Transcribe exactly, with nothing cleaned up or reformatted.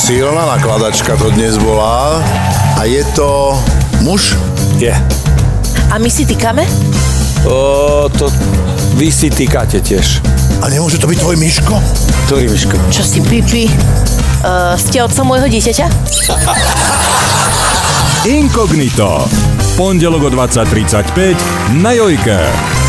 Silná nakladačka to dnes bola. A je to muž? Je. A my si týkame? O, to vy si týkate tiež. A nemôže to byť tvoj Miško? Ktorý Miško? Čo si pipi? Uh, ste otcom môjho dieťaťa? Inkognito. Pondelok o dvadsať tridsaťpäť na Jojke.